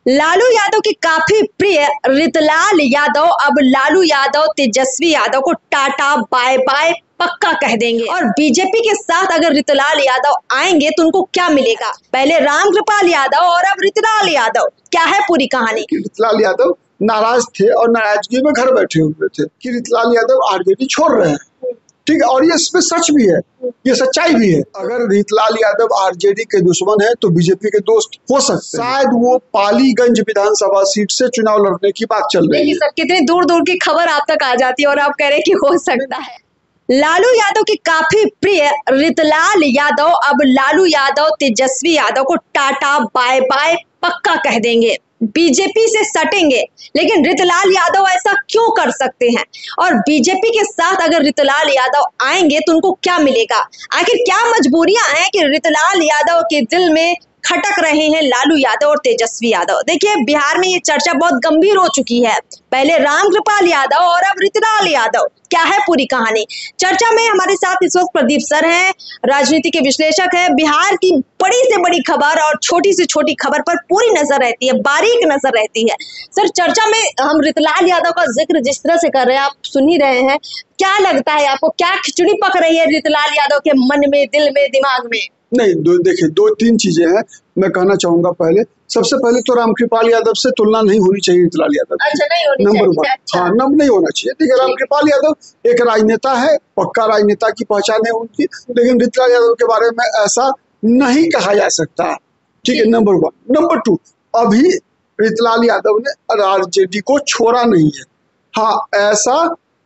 लालू यादव के काफी प्रिय रितलाल यादव अब लालू यादव तेजस्वी यादव को टाटा बाय बाय पक्का कह देंगे। और बीजेपी के साथ अगर रितलाल यादव आएंगे तो उनको क्या मिलेगा? पहले रामकृपाल यादव और अब रितलाल यादव, क्या है पूरी कहानी? रितलाल यादव नाराज थे और नाराजगी में घर बैठे हुए थे कि रितलाल यादव आरजेडी छोड़ रहे हैं। ठीक है, और ये इसमें सच भी है, ये सच्चाई भी है। अगर रितलाल यादव आरजेडी के दुश्मन है तो बीजेपी के दोस्त हो सकते हैं। शायद वो पालीगंज विधानसभा सीट से चुनाव लड़ने की बात चल रही है। सर, कितनी दूर दूर की खबर आप तक आ जाती है और आप कह रहे हैं कि हो सकता है। लालू यादव के काफी प्रिय रितलाल यादव अब लालू यादव तेजस्वी यादव को टाटा बाय बाय पक्का कह देंगे, बीजेपी से सटेंगे। लेकिन रितलाल यादव ऐसा क्यों कर सकते हैं? और बीजेपी के साथ अगर रितलाल यादव आएंगे तो उनको क्या मिलेगा? आखिर क्या मजबूरियां हैं कि रितलाल यादव के दिल में खटक रहे हैं लालू यादव और तेजस्वी यादव? देखिए, बिहार में ये चर्चा बहुत गंभीर हो चुकी है। पहले रामकृपाल यादव और अब रितलाल यादव, क्या है पूरी कहानी? चर्चा में हमारे साथ इस वक्त प्रदीप सर हैं, राजनीति के विश्लेषक हैं। बिहार की बड़ी से बड़ी खबर और छोटी से छोटी खबर पर पूरी नजर रहती है, बारीक नजर रहती है। सर, चर्चा में हम रितलाल यादव का जिक्र जिस तरह से कर रहे हैं, आप सुन ही रहे हैं, क्या लगता है आपको? क्या खिचड़ी पक रही है रितलाल यादव के मन में, दिल में, दिमाग में? नहीं, देखिए, दो तीन चीजें हैं मैं कहना चाहूंगा। पहले, सबसे पहले तो रामकृपाल यादव से तुलना नहीं होनी चाहिए रितलाल यादव। अच्छा, नहीं होनी नंबर चाहिए। 1। अच्छा। हाँ, नंबर नहीं होना चाहिए। देखिए, रामकृपाल यादव एक राजनेता है, पक्का राजनेता की पहचान है उनकी, लेकिन रितलाल यादव के बारे में ऐसा नहीं कहा जा सकता। ठीक है, नंबर 1। नंबर 2, अभी रितलाल यादव ने आरजेडी को छोड़ा नहीं है। हाँ, ऐसा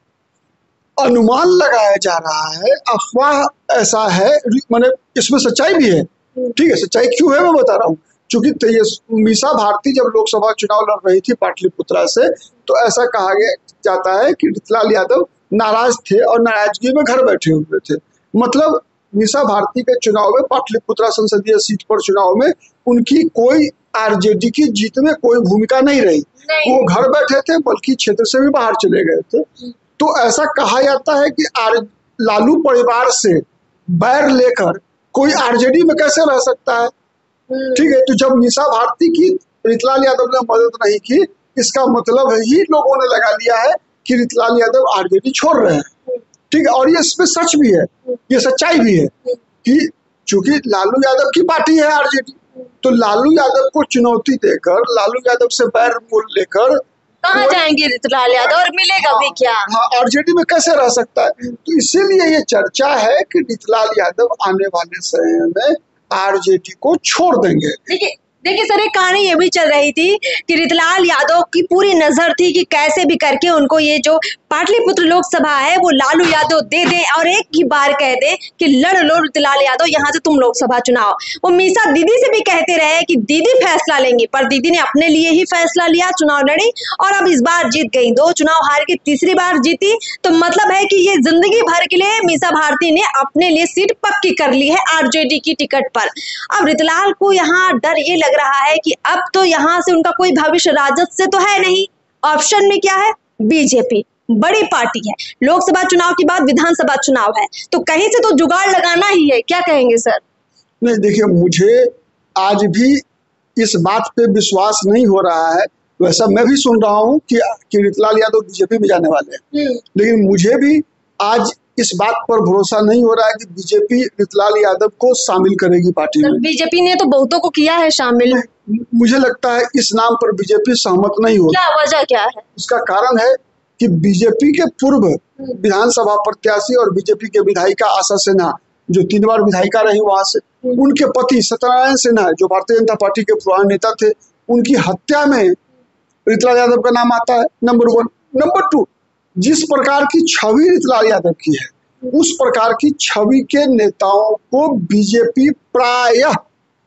अनुमान लगाया जा रहा है, अफवाह ऐसा है, मैंने इसमें सच्चाई भी है। ठीक है, सच्चाई क्यों है मैं बता रहा हूँ। क्योंकि मीसा भारती जब लोकसभा चुनाव लड़ रही थी पाटलिपुत्रा से, तो ऐसा कहा जाता है कि रितलाल यादव नाराज थे और नाराजगी में घर बैठे हुए थे। मतलब मीसा भारती के चुनाव में, पाटलिपुत्रा संसदीय सीट पर चुनाव में उनकी कोई आरजेडी की जीत में कोई भूमिका नहीं रही। वो घर बैठे थे, बल्कि क्षेत्र से भी बाहर चले गए थे। तो ऐसा कहा जाता है कि लालू परिवार से बैर लेकर कोई आरजेडी में कैसे रह सकता है? ठीक है, तो जब मीसा भारती की रितलाल यादव ने मदद नहीं की, इसका मतलब ही लोगों ने लगा लिया है कि रितलाल यादव आरजेडी छोड़ रहे हैं। ठीक है, और ये इसमें सच भी है, ये सच्चाई भी है कि चूंकि लालू यादव की पार्टी है आरजेडी, तो लालू यादव को चुनौती देकर, लालू यादव से बैर मोल लेकर कहाँ जाएंगे रितलाल यादव और मिलेगा भी क्या? हाँ, आरजेडी में कैसे रह सकता है? तो इसीलिए ये चर्चा है कि रितलाल यादव आने वाले समय में आरजेडी को छोड़ देंगे। देखिए सर, एक कहानी ये भी चल रही थी कि रितलाल यादव की पूरी नजर थी कि कैसे भी करके उनको ये जो पाटलिपुत्र लोकसभा है वो लालू यादव दे दे और एक ही बार कह दे कि लड़ लो रितलाल यादव, यहाँ से तुम लोकसभा चुनाव। वो मीसा दीदी से भी कहते रहे कि दीदी फैसला लेंगी, पर दीदी ने अपने लिए ही फैसला लिया, चुनाव लड़ी और अब इस बार जीत गई। 2 चुनाव हार के तीसरी बार जीती, तो मतलब है कि ये जिंदगी भर के लिए मीसा भारती ने अपने लिए सीट पक्की कर ली है आरजेडी की टिकट पर। अब रितलाल को यहाँ डर ये लग रहा है कि अब तो यहाँ से उनका कोई भविष्य राजद से तो है नहीं, ऑप्शन में क्या है? बीजेपी बड़ी पार्टी है, लोकसभा चुनाव के बाद विधानसभा चुनाव है, तो कहीं से तो जुगाड़ लगाना ही है। क्या कहेंगे सर? नहीं, देखिए, मुझे आज भी इस बात पे विश्वास नहीं हो रहा है। वैसा मैं भी सुन रहा हूँ कि रितलाल यादव बीजेपी में जाने वाले हैं, लेकिन मुझे भी आज इस बात पर भरोसा नहीं हो रहा है कि बीजेपी रितलाल यादव को शामिल करेगी पार्टी में। बीजेपी ने तो बहुतों को किया है शामिल। मुझे लगता है इस नाम पर बीजेपी सहमत नहीं होगी। क्या वजह क्या है? इसका कारण है कि बीजेपी के पूर्व विधानसभा प्रत्याशी और बीजेपी के विधायिका आशा सिन्हा, जो 3 बार विधायिका रही वहां से, उनके पति सत्यनारायण सिन्हा, जो भारतीय जनता पार्टी के पुराने नेता थे, उनकी हत्या में रितलाल यादव का नाम आता है, नंबर 1। नंबर 2, जिस प्रकार की छवि रितलाल यादव की है, उस प्रकार की छवि के नेताओं को बीजेपी प्रायः,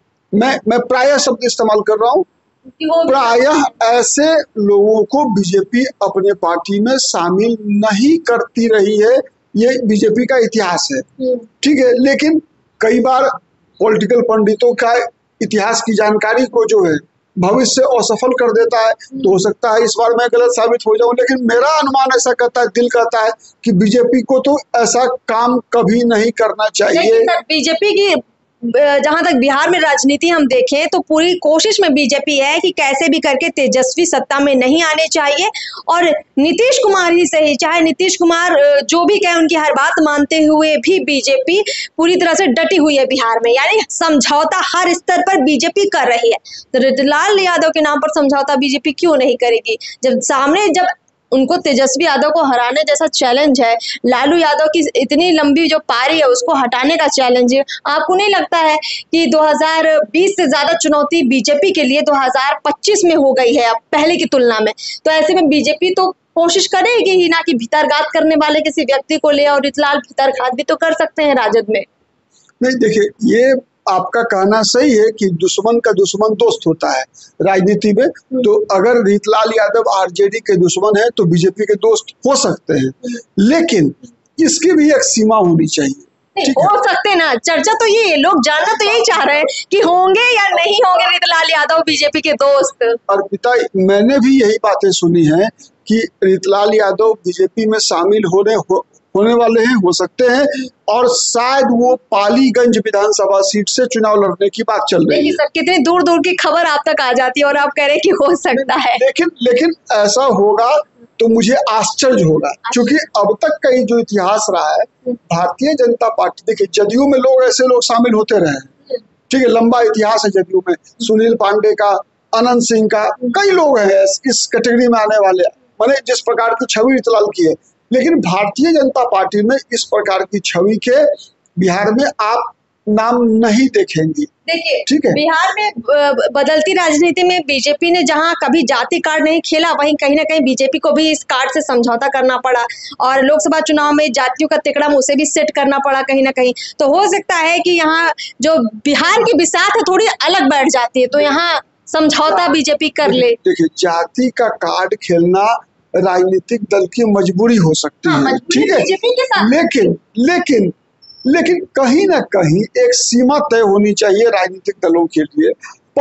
मैं प्रायः शब्द इस्तेमाल कर रहा हूँ, प्रायः ऐसे लोगों को बीजेपी अपने पार्टी में शामिल नहीं करती रही है। ये बीजेपी का इतिहास है। ठीक है, लेकिन कई बार पॉलिटिकल पंडितों का इतिहास की जानकारी को जो है भविष्य असफल कर देता है। तो हो सकता है इस बार मैं गलत साबित हो जाऊं, लेकिन मेरा अनुमान ऐसा कहता है, दिल कहता है कि बीजेपी को तो ऐसा काम कभी नहीं करना चाहिए। बीजेपी की जहां तक बिहार में राजनीति हम देखें तो पूरी कोशिश में बीजेपी है कि कैसे भी करके तेजस्वी सत्ता में नहीं आने चाहिए, और नीतीश कुमार ही सही, चाहे नीतीश कुमार जो भी कहे उनकी हर बात मानते हुए भी बीजेपी पूरी तरह से डटी हुई है बिहार में, यानी समझौता हर स्तर पर बीजेपी कर रही है। तो रितलाल यादव के नाम पर समझौता बीजेपी क्यों नहीं करेगी, जब उनको तेजस्वी यादव को हराने जैसा चैलेंज है, लालू यादव की इतनी लंबी जो पारी है उसको हटाने का चैलेंज है। आपको नहीं लगता है कि 2020 से ज्यादा चुनौती बीजेपी के लिए 2025 में हो गई है अब पहले की तुलना में? तो ऐसे में बीजेपी तो कोशिश करेगी ही ना कि भीतरघात करने वाले किसी व्यक्ति को ले, और रितलाल भीतरघात भी तो कर सकते हैं राजद में। नहीं, देखिए, ये आपका कहना सही है कि दुश्मन का दुश्मन दोस्त होता है राजनीति में। तो अगर रितलाल यादव आरजेडी के दुश्मन है तो बीजेपी के दोस्त हो सकते हैं, लेकिन इसकी भी एक सीमा होनी चाहिए। हो सकते ना, चर्चा तो ये लोग जानना तो यही चाह रहे हैं कि होंगे या नहीं होंगे रितलाल यादव बीजेपी के दोस्त। और पिता, मैंने भी यही बातें सुनी है कि रितलाल यादव बीजेपी में शामिल होने वाले हैं, हो सकते हैं, और शायद वो पालीगंज विधानसभा सीट से चुनाव लड़ने की बात चल रही है। सर, कितनी दूर दूर की खबर आप तक आ जाती है और आप कह रहे हैं कि हो सकता है। लेकिन ऐसा होगा तो मुझे आश्चर्य होगा, क्योंकि अब तक का जो इतिहास रहा है भारतीय जनता पार्टी, देखिए जदयू में ऐसे लोग शामिल होते रहे, ठीक है, लंबा इतिहास है जदयू में, सुनील पांडे का, अनंत सिंह का, कई लोग हैं इस कैटेगरी में आने वाले, मैंने जिस प्रकार की छवि रितलाल की है। लेकिन भारतीय जनता पार्टी में इस प्रकार की छवि के बिहार में आप नाम नहीं देखेंगी। देखिए, ठीक है, बिहार में बदलती राजनीति में बीजेपी ने जहां कभी जाति कार्ड नहीं खेला, वहीं कहीं ना कहीं बीजेपी को भी इस कार्ड से समझौता करना पड़ा, और लोकसभा चुनाव में जातियों का तिकड़म उसे भी सेट करना पड़ा कहीं ना कहीं। तो हो सकता है कि यहाँ जो बिहार की बिसात है थोड़ी अलग बैठ जाती है, तो यहाँ समझौता बीजेपी कर ले। देखिए, जाति का कार्ड खेलना राजनीतिक दल की मजबूरी हो सकती है, ठीक है, लेकिन कहीं ना कहीं एक सीमा तय होनी चाहिए राजनीतिक दलों के लिए,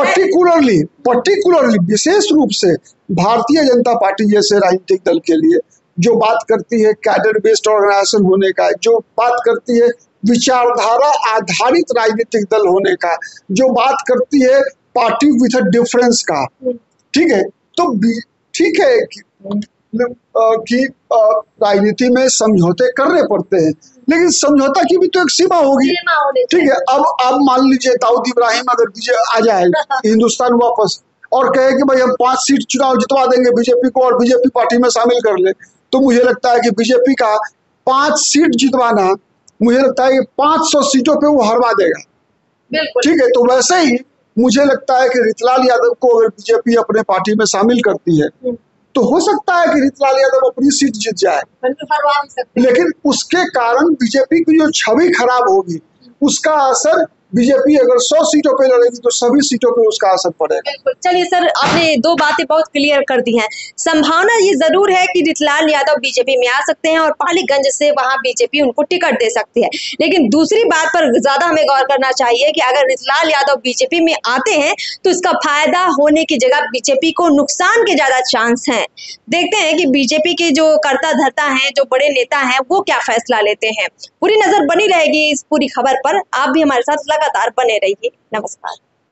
पर्टिकुलरली विशेष रूप से भारतीय जनता पार्टी जैसे राजनीतिक दल के लिए, जो बात करती है कैडर बेस्ड ऑर्गेनाइजेशन होने का, जो बात करती है विचारधारा आधारित राजनीतिक दल होने का, जो बात करती है पार्टी विथ अ डिफरेंस का, ठीक है। तो ठीक है कि राजनीति में समझौते करने पड़ते हैं, लेकिन समझौता की भी तो एक सीमा होगी, ठीक है। अब मान लीजिए दाऊद इब्राहिम अगर आ जाए हिंदुस्तान वापस और कहे कि भाई हम 5 सीट चुनाव जितवा देंगे बीजेपी को और बीजेपी पार्टी में शामिल कर ले, तो मुझे लगता है कि बीजेपी का 5 सीट जितवाना, मुझे लगता है कि 500 सीटों पे वो हरवा देगा, ठीक है। तो वैसे ही मुझे लगता है कि रितलाल यादव को अगर बीजेपी अपने पार्टी में शामिल करती है तो हो सकता है कि रितलाल यादव अपनी सीट जीत जाए, लेकिन उसके कारण बीजेपी की जो छवि खराब होगी उसका असर, बीजेपी अगर 100 सीटों पे लड़ेगी तो सभी सीटों पे उसका असर पड़ेगा। चलिए सर, आपने 2 बातें बहुत क्लियर कर दी हैं। संभावना ये जरूर है कि रितलाल यादव बीजेपी में आ सकते हैं और पालीगंज से वहां बीजेपी उनको टिकट दे सकती है, लेकिन दूसरी बात पर ज्यादा हमें गौर करना चाहिए कि अगर रितलाल यादव बीजेपी में आते हैं तो इसका फायदा होने की जगह बीजेपी को नुकसान के ज्यादा चांस हैं। देखते हैं कि बीजेपी के जो कर्ता धर्ता हैं, जो बड़े नेता हैं, वो क्या फैसला लेते हैं। पूरी नजर बनी रहेगी इस पूरी खबर पर, आप भी हमारे साथ लगातार बने रहिए। नमस्कार।